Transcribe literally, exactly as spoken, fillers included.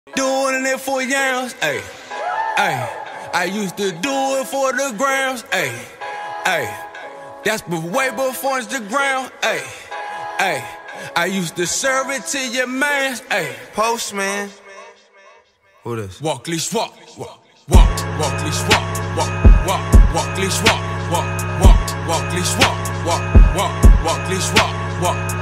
Doing it for yams, ayy, ayy. I used to do it for the grams, ayy, ayy. That's way before Instagram, ayy, ayy. I used to serve it to your mans, ayy. Postman. Who this? Walk, leash, walk, walk, walk, walk, leash, walk, walk, walk, walk, leash, walk, walk, walk, walk, leash, walk, walk, walk, walk, leash, walk, walk.